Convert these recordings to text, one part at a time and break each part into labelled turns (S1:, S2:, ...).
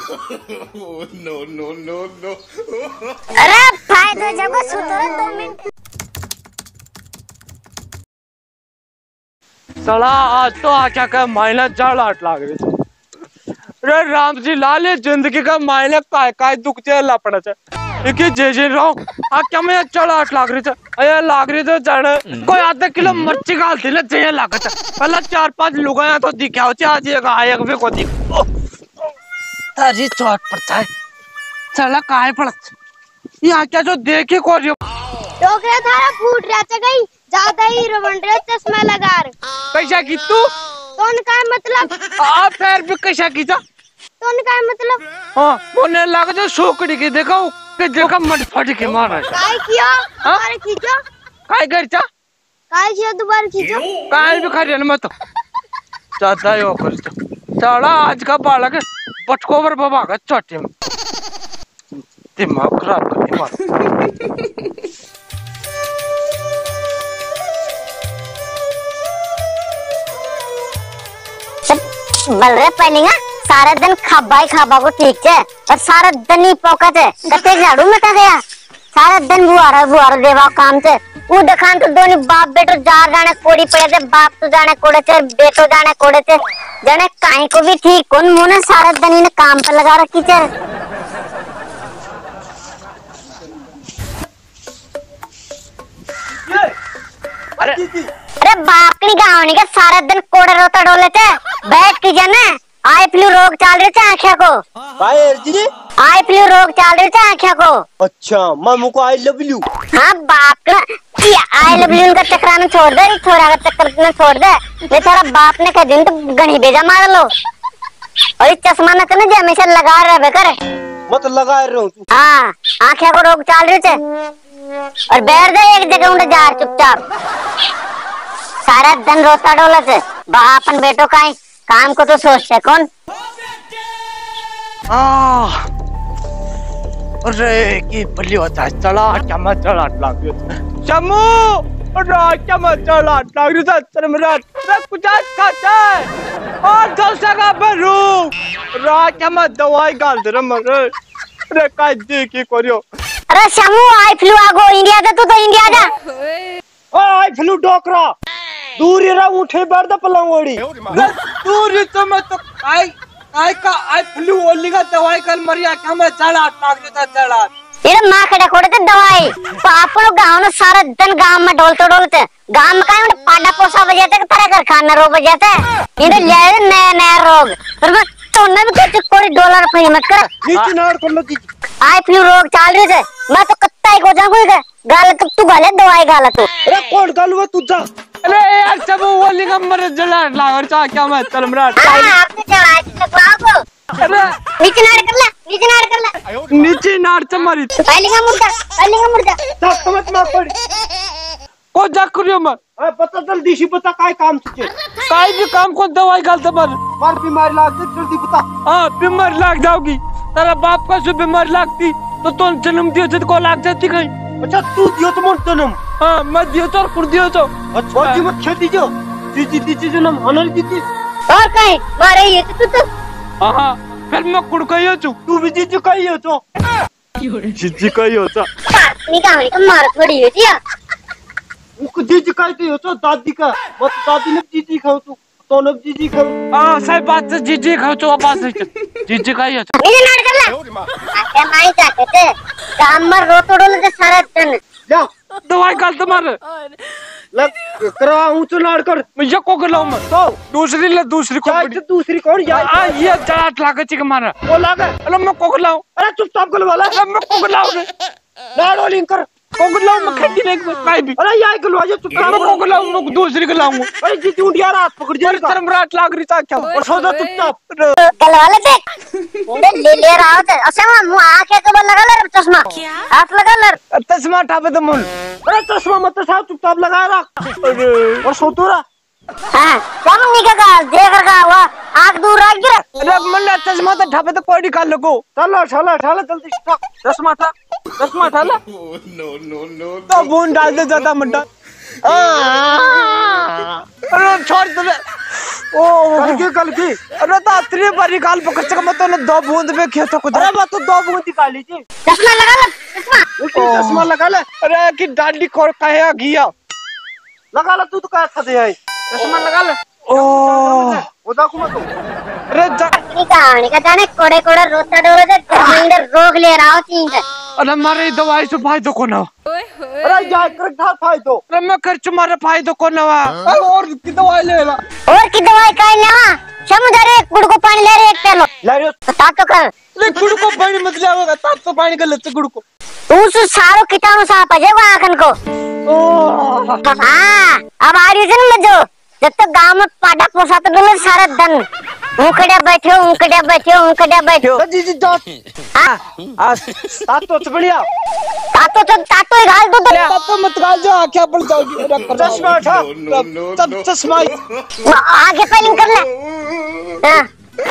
S1: No no no no.
S2: अरे फायदा जगह सुतरा 2 मिनट।
S3: साला आज तो आख्या का मायना जड़ आट लाग रही। अरे राम जी लाले जिंदगी का मायने काय दुख जे लापड़ा छे एक जे जे राव आख्या में चढ़ आट लाग रही छे अय लाग रही छे जाने कोई आधा किलो मिर्ची गाल थी ले जे लाग छे पहला 4-5 लुगाया तो दिखाओ छे आज एक आयक भी को दिख ताजी चोट पड़ता है साला काय पड़त ये आख्या जो देखे को रियो
S2: डोकरा थारा फूट रहा छे गई ज्यादा ही रवंडरे चश्मा लगा रे
S3: कैसा की तू
S2: तोन का मतलब
S3: आप पैर भी कैसा की जा
S2: तोन का मतलब
S3: हां मोने लग जा सोकड़ी के देखो के देखो मट फट के मारा
S2: काय किया दोबारा खींचो
S3: काय करचा
S2: काय किया दोबारा खींचो
S3: काय भी खरियन मत चाहता है ऊपर साला आज का बालक पटकोवर बाबा का चोटे में दिमाग खराब कर दिमाग
S2: बल रे पहलेगा सारा दिन खाबा को ठीक है और सारा दिन ही पौकत है कते झाड़ू मटा गया सारा दिन बुआरा देवा काम से वो दखान तो दोनी बाप बेटो जार जाने कोड़ी पड़े थे बाप तो जाने कोड़े थे बेटो जाने कोड़े थे जाने काई को भी ठीक कौन मुने सारा दिन ही काम पर लगा रखी थे अरे बापनी गाँव नहीं के सारा दिन कोड़े रोता डोले थे बैठ की जाने आई फ्लू रोग चल रहे थे आँखों को आई फ्लू रोग चल रहे थे आँखों को
S4: अच्छा मामू को आई लव यू
S2: हाँ बाप का आई लव यू का चक्कर में छोड़ दे थोड़ा का चक्कर में छोड़ दे ये थोड़ा बाप ने कह दिन तो गणी भेजा मार लो और इस चश्मा न तो हमेशा लगा रहे बेकर
S4: मत लगा रहा हूँ
S2: हाँ आँखों को रोग चल रहे थे और बैठ जा एक जगह उन्हें जा चुपचाप सारा दिन रोता डोला से बापन बेटो का काम को तो सोचते कौन
S3: अरे की बल्ली होता है चला चमा चला लाग गयो चमू अरे चमा चला लाग रही है तेरे मेरा कुछ खाता है और जलसा का भरू राजा में दवाई गाल दे रे मरे अरे काय दे की करियो
S2: अरे शमू आई फ्लू आगो इंडिया जा तो इंडिया जा
S4: ओ आई फ्लू डोकरा दूर ही रहा उठे बैठ दा पलंगोड़ी
S3: दूर ही तो मैं तो काय का आई फ्लू ओली का दवाई कल मरिया क्या मैं चला लाग रही था चला
S2: ये मां खड़े खोड़े ते दवाई पापड़ो गांव ने सारा दिन गांव में डोलते गांव में काई पाडा पोसा बजाते तरह कर खाना रो बजाते ये ले नया रोग पर मैं तो ने भी कुछ कोई डॉलर फई मत कर
S4: नीचे नाड़ कर लो
S2: आई फ्लू रोग चल रही है मैं तो कत्ता ही को जाऊं गाल तू गाले दवाई गाल तू
S4: अरे कौन गालवा तू जा
S3: अरे यार सब वो लिंगा मर जला लागर चा क्या मैं तलमरा
S2: आपने चढ़ा के लगवाओ
S3: अरे
S2: नीचे नाड़ कर ले
S3: नीचे नाड़ चमारी
S2: पहले का मुर्दा
S4: तक मत मार पड़
S3: को जा करियो मत
S4: ए पता जल्दी से बता काय काम छे
S3: काय भी काम को दवाई गालते
S4: मार बीमारी लाग जल्दी बता
S3: हां बीमारी लाग जाओगी तेरा बाप का से बीमारी लगती तो तुम जन्म दियो जद को लाग जाती कहीं
S4: अच्छा तू दियो तो मन जन्म
S3: हां मैं दियो तो कुड़ दियो तो
S4: अच्छा जी मत खेती जो जी जन्म हनर दी
S2: और कहीं मारे ये तू
S3: हां फिर मैं कुड़ कहियो छु
S4: तू भी जी कहियो तो
S3: जी कहियो तो
S2: नी कहानी का मार थोड़ी है दिया
S4: उनको जी कहियो तो दादी का मत दादी ने जी खाओ तो नब जी खाओ
S3: हां सही बात से जी खाओ तो बात है जी कहियो तो
S2: नीचे नाड़ कर ले आके माई चाहते थे काम में रोतो डोले ते सारा दिन
S4: जा
S3: दवाई गालते मार
S4: लग करा ऊंचो नाड़ कर
S3: मैं को गलाऊ मैं तो दूसरी को
S4: दूसरी कौन यार
S3: ये जाट लागे चिक मार
S4: वो लागे
S3: अरे मैं को गलाऊ
S4: अरे चुपचाप गल वाला
S3: अरे मैं को गलाऊ रे
S4: नाड़ो लिंक कर
S3: को गलाऊ मैं खेती नहीं काय भी
S4: अरे यार गलवा जो चुपचाप
S3: मैं को गलाऊ मैं दूसरी गलाऊंगा
S4: अरे जी चुंडिया रात पकड़ जा
S3: तरमराट लाग रही था क्या
S4: और सौदा चुपचाप
S2: गलवा ले ले रहा है अच्छा मुंह आंखें को लगा ले चश्मा हाथ लगा ले
S3: चश्मा ठापे तो मुन
S4: अरे चश्मा मत साहब चुपचाप लगा रख और सोतोरा
S2: हां कम निकगा देख रहा हुआ आंख दूर रख गिरा
S3: अरे मन चश्मा तो ठापे तो कोई निकाल लो
S4: चलो जल्दी
S3: चश्मा था नो तो बूंद डाल दे ज्यादा मड्डा अरे छोड़ दे ओ
S4: कल की
S3: अरे तो अतरी बारी गाल पकड़ चका मत ना 2 बूंद में खेतो को
S4: अरे बात तो 2 बूंद निकाली जी।
S2: चश्मा लगा ले चश्मा।
S4: उल्टी चश्मा लगा ले।
S3: अरे की डांडी खोर कहे गया
S4: लगा ले तू तो क्या था दे चश्मा लगा ले।
S3: ओ
S4: वो देखो मत।
S3: अरे
S2: कहानी का जाने कोड़े कोड़े रोता डोरे से जमीन रोग ले रहा हो तीन से।
S3: अरे मारे दवाई से फायदो को ना।
S4: अरे जा कर खा फायदो।
S3: अरे मैं खर्च मारे फायदो को ना और की दवाई ले ला।
S2: और की दवाई का लेवा समुद्र एक गुड़ को पानी ले रे एक पेलो
S4: ले रे
S2: बता तो कर।
S3: ले गुड़ को पानी मत ले आवेगा ताप तो पानी का लेते गुड़ को
S2: तू सु सारो कीटाणु साफ आ जाएगा आखन को। हाँ अब आ रही है ना जो जब तक गांव में पाड़ा पोसा तो डोले सारा दिन उनकड़े बैठे
S4: जी जी जा
S2: हाँ
S4: तातो तो बढ़िया
S2: तातो ही घाल दो
S3: ताप मत गाल जा क्या पड़ जाओगी।
S4: चश्मा उठा
S3: तब चश्मा
S2: आगे पहले कर ले। हाँ।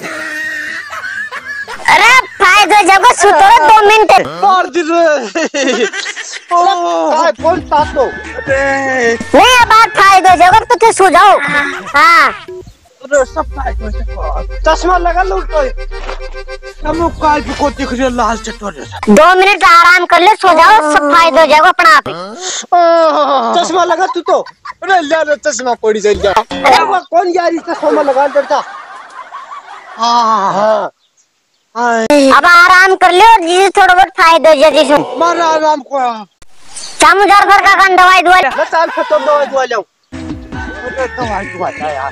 S2: अरे फायदे जगह सुतो 2 मिनट
S3: मार दी रे
S4: काय बोल तातो
S2: नहीं अब बात फायदे जगह तो तू सो जाओ। हाँ
S3: अरे सब फायदो से
S4: चश्मा लगा लो तो
S3: हम काय को दिख रही लाल चटोरे
S2: 2 मिनट आराम कर ले सो जाओ सब फायदे हो जाएगा अपना आप ही।
S4: चश्मा लगा तू तो।
S3: अरे ले चश्मा पड़ी चल जा।
S4: अरे वो कौन यार चश्मा लगा देता।
S3: हां
S2: अब आराम कर ले और जिसे थोड़ा बहुत फायदे हो जाए जिसमें
S3: मारा आराम को
S2: समुद्र भर का कान दवाई
S4: मैं साल खत्म दवाई दुआ लाऊं।
S3: अरे दवाई दुआ जा यार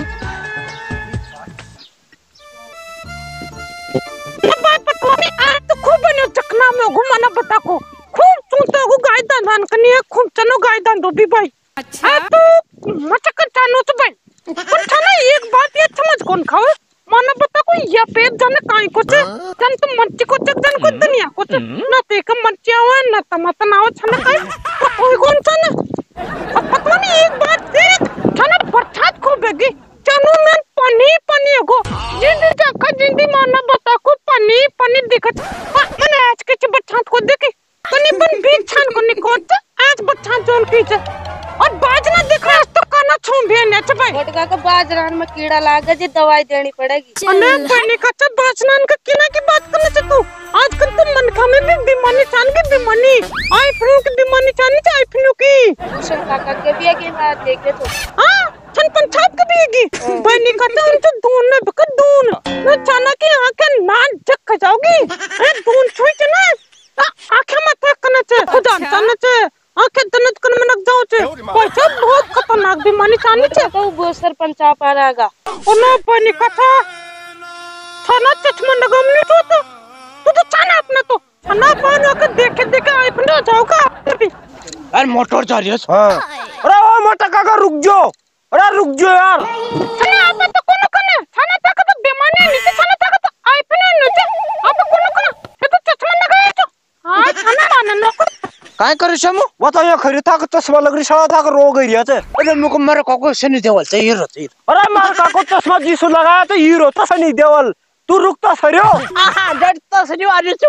S3: तो खूब बने चकना में घुमाना बता को खूब चूता को गाय दान करनी है खूब चनो गाय दान दो भी भाई। अच्छा तो मचक चानो तो भाई पर थाना एक बात ये समझ कौन खाओ माना बता को या पेट जाने काई को जन तुम मच्छी को चक जन को दुनिया को ना ते का मच्छी आवे ना टमाटर ना हो छना काई कोई कौन सा ना अब पता नहीं एक बात देख छना बरसात को बेगी चनो में पानी को जिंदी जाका जिंदी माना बता को पानी दिखत मैंने आज के बरसात को देखी तनी बन बीच छान को निकोत आज बरसात जोन की और बाजना दिख रहा है तो काना छूम भी ने भाई
S1: मोटका का बाजरान में कीड़ा लागा जी दवाई देनी पड़ेगी।
S3: अने पहले का तो बाजनान का किना की बात करने से तू आजकल तो मन खा में भी बीमारी चान की बीमारी आई फ्लू की बीमारी चानी चाहिए फ्लू की
S1: भूषण काका के भी है कि मैं देखे तो
S3: हां छन पंचायत का भी हैगी पहले का तो उन तो दून ने बक दून न चाना की आंखें नाक झक जाओगी ए दून छुई के ना आंखें मत करना चाहिए खुदा जाना चाहिए आंखें दनत कर मनक जाओ छे पैसा बहुत खतरनाक बीमारी चानी छे
S1: तो वो सरपंच आ पारागा
S3: ओनो पानी कथा थाना चश्मा लगामने तो चाना अपना तो थाना पाना के देखे आई अपना जाओगा यार मोटर जा रही है।
S4: हां अरे ओ मोटा काका रुक जाओ यार
S3: थाना आप तो कोनो कने थाना तक तो बेमानी नीचे थाना तक तो आई अपने नीचे आप कोनो कने ये तो चश्मा लगाए तो हां थाना माने नो काय करे छमु
S4: वो तो ये खरी था चश्मा लग रही सारा था रोग गई है।
S3: अरे मुको मारे काको सनी देवल चाहिए रहती
S4: अरे मार काको चश्मा जीसु लगाया तो हीरो तो सनी देवल तू रुकता सरियो
S3: आहा डरता सनी आ रही छु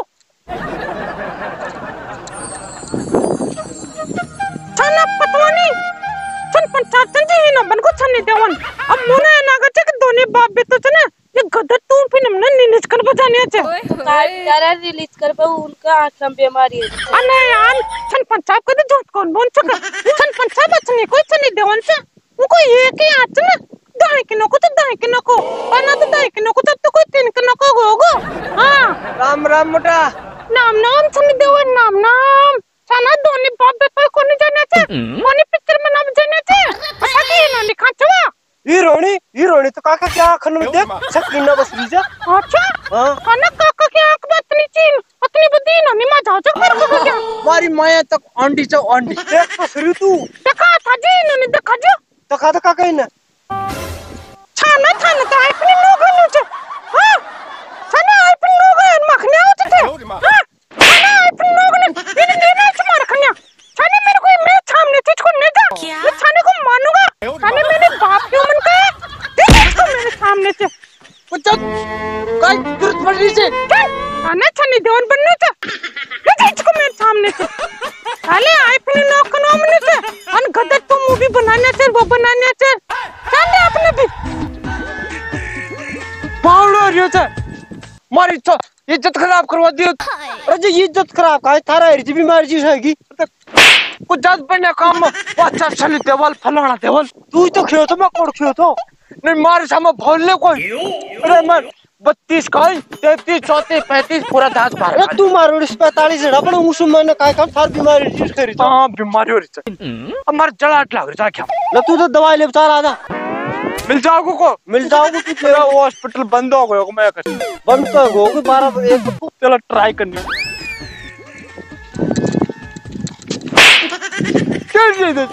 S3: थाना पतवानी सन पंचायत जी न बन को सनी देवन अब मुने ना गचे के दोने बाप बेटो छने ये गदर तू फिल्म न निनिच कर बजाने छे
S1: तारा रिलीज कर पे उनका आंख में बीमारी है।
S3: अने यार सन पंचायत को तो झूठ कौन बोल सके सन पंचायत छने कोई सनी देवन से उनको एक ही आंख ना दाई के नको तो दाई के नको पना तो दाई के नको तो कोई तीन के नको होगो। हां राम राम मोटा नाम सनी देवन नाम साना दोने बाप बेटो को नहीं जाने छे कोनी पिक्चर में नाम जाने छे पता की ना लिखा छवा
S4: हीरोनी तो काका क्या आंख में देख सकीना बस लीजा।
S3: अच्छा हां खाना काका की आंख में इतनी चीन इतनी बुद्धि ना निमा जाओ चक कर को क्या मारी माया तक अंडी से अंडी
S4: देख तो सरी तू
S3: देखा था जी इन्होंने देखा जो
S4: तो काका ही ना
S3: छाना तो अपनी लोग नीचे हां छाना अपनी लोग मखने होते थे हां छाना अपनी लोग ने इन्हें मार खन्या छाने मेरे को मैं सामने तुझ को नहीं जा मैं छाने को मानूंगा छाने मेरे बाप के मन का देख इसको मेरे सामने से कुछ काय जरूरत पड़ रही है छाने छाने देवन बनने से देख इसको मेरे सामने से साले आई अपनी लोग को नाम नहीं से अन गदर तो मूवी इज्जत खराब करवा दी।
S4: अरे जी इज्जत खराब का थारा हरी बीमारी जी हैगी
S3: कुछ जज बने काम वो अच्छा चली देवल फलाना देवल
S4: तू तो खेल तो मैं कोड़ खेल तो
S3: नहीं मारे सामने भोलने कोई। अरे मैं 32 का 33 34 35 पूरा दांत मार।
S4: अरे तू मारो 45 जड़ा पण मुसलमान ने काय काम थार बीमारी जी खरी तो
S3: हां बीमारी हो रही है हमार जड़ाट लाग रही है क्या
S4: ल तू तो दवाई ले बता राजा
S3: मिल जाओगे को
S4: मिल जाओगे तू
S3: तेरा वो हॉस्पिटल बंद हो गया मैं कर
S4: बंद तो हो गई 12 एक
S3: चलो ट्राई करनी चल दे।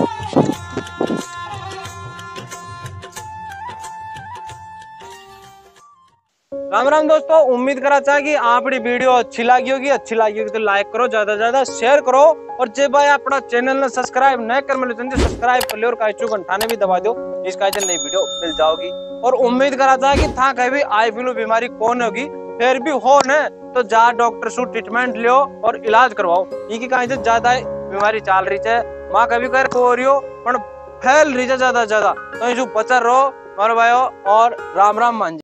S3: राम राम दोस्तों, उम्मीद करा चाहे कि आपकी वीडियो अच्छी लगी होगी तो लाइक करो, ज्यादा से ज्यादा शेयर करो और जे भाई अपना चैनल ने सब्सक्राइब न कर मिले तो सब्सक्राइब कर ले और काइचू घंटा ने भी दबा दो इसका नई वीडियो मिल जाओगी। और उम्मीद करा था कि था कहीं भी आई फ्लू बीमारी कौन होगी फिर भी हो न तो जा डॉक्टर से ट्रीटमेंट लियो और इलाज करवाओ। ये कहीं से ज्यादा बीमारी चल रही है माँ कभी कर हो रही हो पर फैल रही है ज्यादा तो बचा रहो मारो भाई और राम राम मान।